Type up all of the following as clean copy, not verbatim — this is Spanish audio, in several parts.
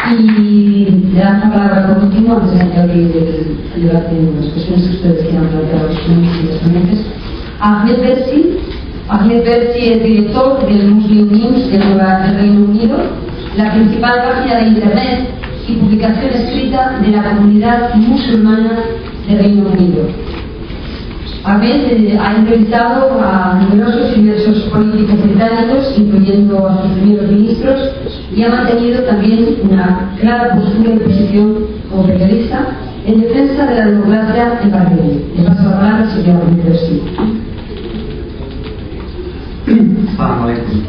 Y le dan la palabra por último, antes de abrir el debate en las cuestiones que ustedes quieran plantear a los ponentes, a Ahmed Bersi. Ahmed Bersi es director del Muslim News del Reino Unido, la principal página de internet y publicación escrita de la comunidad musulmana del Reino Unido. Ahmed ha entrevistado a numerosos y diversos políticos británicos, incluyendo a sus primeros ministros, y ha mantenido también una clara postura y posición como periodista en defensa de la democracia en Bahrein. Le paso la palabra al señor Ahmed Bersi. Assalamu alaikum.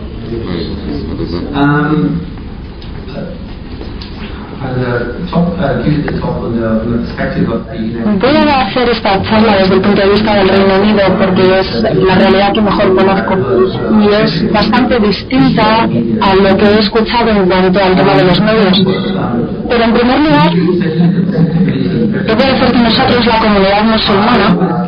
Voy a hacer esta charla desde el punto de vista del Reino Unido porque es la realidad que mejor conozco y es bastante distinta a lo que he escuchado en cuanto al tema de los medios. Pero en primer lugar, debo decir que nosotros, la comunidad musulmana,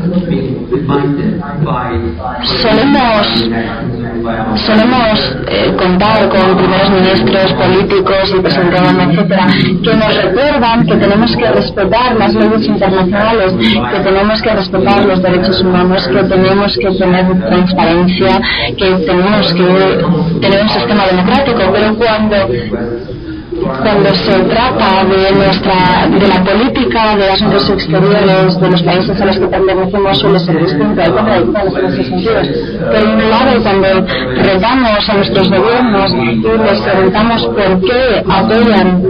solemos contar con primeros ministros, políticos y presidente Obama, etcétera, que nos recuerdan que tenemos que respetar las leyes internacionales, que tenemos que respetar los derechos humanos, que tenemos que tener transparencia, que tenemos que tener un sistema democrático, pero cuando se trata de la política, de asuntos exteriores, de los países a los que pertenecemos, suele ser distinto. Hay contradicciones en esos sentidos. Por un lado, cuando retamos a nuestros gobiernos y les preguntamos por qué apoyan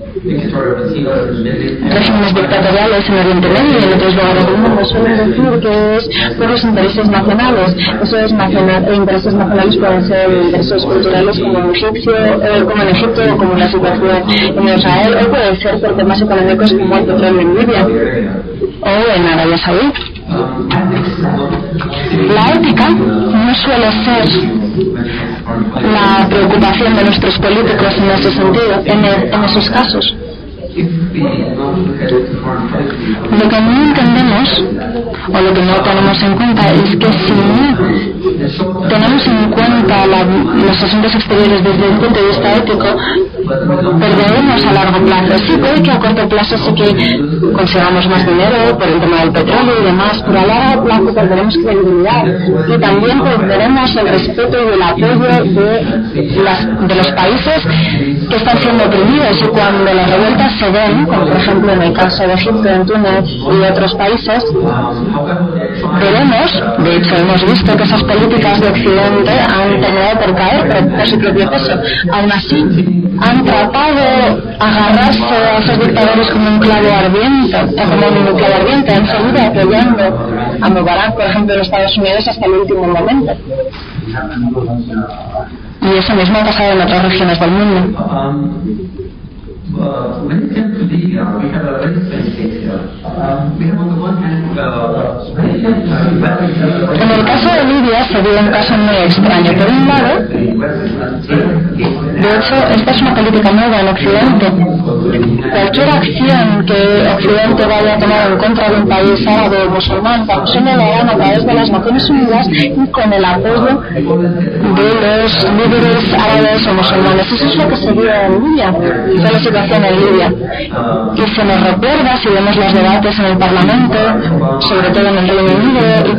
regímenes dictatoriales en Oriente Medio y en otros lugares del mundo, suelen decir que es por los intereses nacionales. Eso es intereses nacionales, pueden ser intereses culturales como en Egipto o como la situación en Israel, o puede ser por temas económicos como el petróleo en Libia o en Arabia Saudí. La ética no suele ser la preocupación de nuestros políticos en ese sentido, en esos casos. Lo que no entendemos o lo que no tenemos en cuenta es que si no tenemos en cuenta los asuntos exteriores desde un punto de vista ético, perderemos a largo plazo. Sí, puede que a corto plazo sí que consigamos más dinero por el tema del petróleo y demás, pero a largo plazo perderemos credibilidad y también perderemos el respeto y el apoyo de los países que están siendo oprimidos. Y cuando las revueltas se den, como por ejemplo en el caso de Egipto, en Túnez y otros países, veremos, de hecho hemos visto que esas políticas de Occidente han terminado por caer por su propio peso. Aún así, han tratado de agarrarse a esos dictadores como un clavo ardiente, han seguido apoyando a Mubarak, por ejemplo, en Estados Unidos hasta el último momento. Y eso mismo ha pasado en otras regiones del mundo. En el caso de Libia se dio un caso muy extraño. Por un lado, de hecho, esta es una política nueva en Occidente. Cualquier acción que Occidente vaya a tomar en contra de un país árabe o musulmán, solo lo harán a través de las Naciones Unidas y con el apoyo de los líderes árabes o musulmanes. Eso es lo que se dio en Libia, fue la situación en Libia. Y se nos recuerda, si vemos los debates en el Parlamento, sobre todo en el Reino Unido, y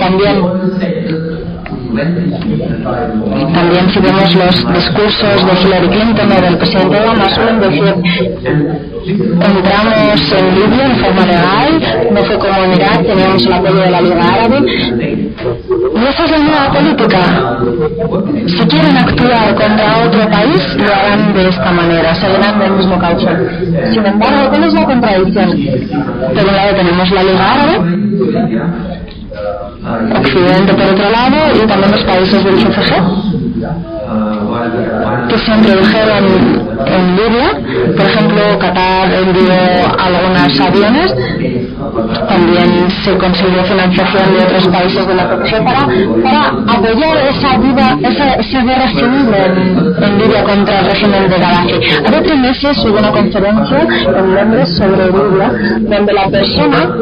también si vemos los discursos de Hillary Clinton o del presidente Obama, suelen decir: entramos en Libia de forma legal, no fue como en Irak, teníamos el apoyo de la Liga Árabe. Y esa es la nueva política. Si quieren actuar contra otro país, lo harán de esta manera, seguirán del mismo cauce. Sin embargo, ¿cuál es la contradicción? Por un lado tenemos la Liga Árabe, Occidente por otro lado, y también los países del GCG, que se introdujeron en Libia. Por ejemplo, Qatar envió algunos aviones, también se consiguió financiación de otros países de la COPG para apoyar esa guerra civil en Libia contra el régimen de Gaddafi. Hace 3 meses hubo una conferencia en Londres sobre Libia, donde la persona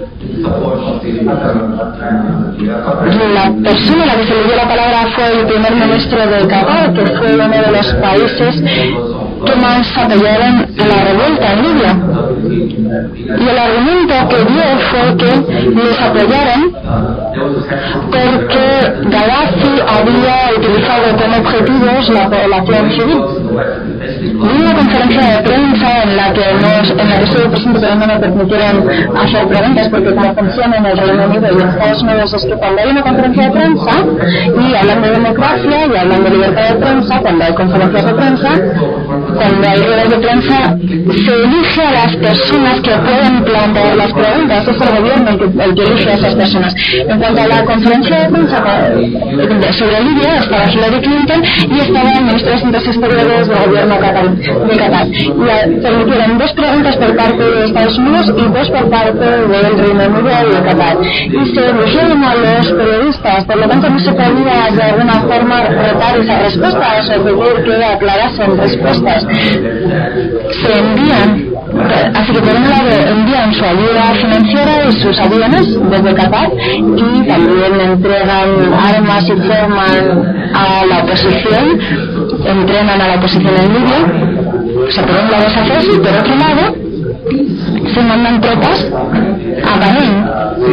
a la que se le dio la palabra fue el primer ministro de Qatar, que fue uno de los países que más apoyaron la revuelta en Libia. Y el argumento que dio fue que les apoyaron porque Gaddafi había utilizado como objetivos la población civil. Hubo una conferencia de prensa en la que estuve presente, pero no me permitieron hacer preguntas porque como funciona en el Reino Unido y en Estados Unidos es que cuando hay una conferencia de prensa y hablan de democracia y hablan de libertad de prensa, cuando hay conferencias de prensa, cuando hay ruedas de prensa, se elige a las personas que pueden plantear las preguntas. Es el gobierno el que elige a esas personas. En cuanto a la conferencia de prensa sobre Libia, estaba Hillary Clinton y estaba el ministro de Asuntos Exteriores del gobierno de Qatar. Y permitieron 2 preguntas por parte de Estados Unidos y 2 por parte del Reino Unido y de Qatar. Y se eligieron a los periodistas, por lo tanto no se podía de alguna forma retar esas respuestas o pedir que aclarasen respuestas. Se envían, así que por un lado envían su ayuda financiera y sus aviones desde Qatar y también entregan armas y forman a la oposición, entrenan a la oposición en Libia. O sea, por un lado se hace eso y por otro lado se mandan tropas a Bahrein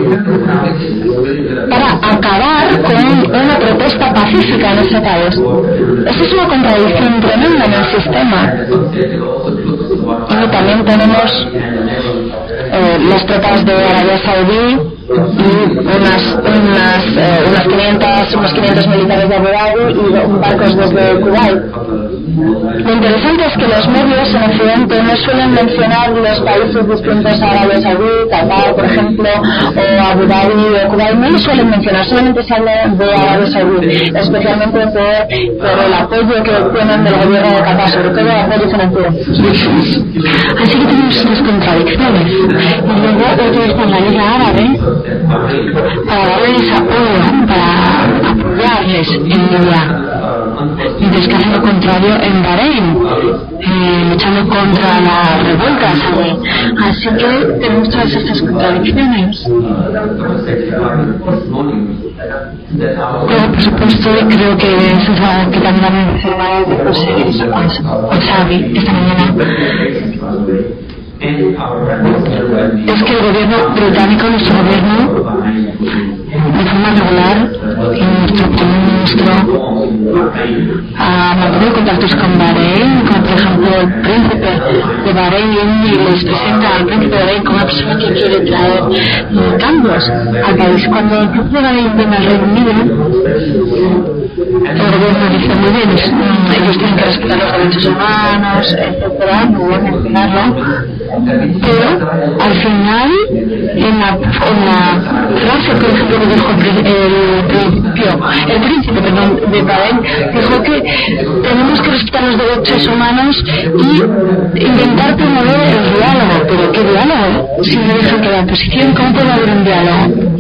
para acabar con una protesta pacífica en ese país. Eso es una contradicción tremenda en el sistema. Y también tenemos las tropas de Arabia Saudí y unos 500 militares de Abu Dhabi y barcos desde Kuwait. Lo interesante es que los medios en Occidente no suelen mencionar los países distintos a Arabia Saudí, Qatar, por ejemplo, o Abu Dhabi o Kuwait, no lo suelen mencionar, solamente se habla de Arabia Saudí, especialmente por el apoyo que obtienen del gobierno de Qatar, sobre todo el apoyo financiero. Así que tenemos unas contradicciones. Y luego utilizan la Liga Árabe para darles apoyo, para apoyarles en Libia. Mientras que hacen lo contrario en Bahrein, luchando contra la revuelta saudí. Así que tenemos todas estas contradicciones. Pero por supuesto creo que eso es algo que también han mencionado de José Osabi esta mañana. Es que el gobierno británico, nuestro gobierno, de forma regular, nuestro primer ministro ha mantenido contactos con Bahrein, como por ejemplo el príncipe de Bahrein, y les presenta al príncipe de Bahrein como una persona que quiere traer cambios al país. Cuando el príncipe de Bahrein viene al Reino Unido, el gobierno dice muy bien, ellos tienen que respetar los derechos humanos, etcétera, no voy a mencionarlo. Pero al final, en la frase, por ejemplo, que dijo el príncipe de Bahrein, dijo que tenemos que respetar los derechos humanos y intentar promover el diálogo. ¿Pero qué diálogo? Si no dejan que la oposición, ¿cómo puede haber un diálogo?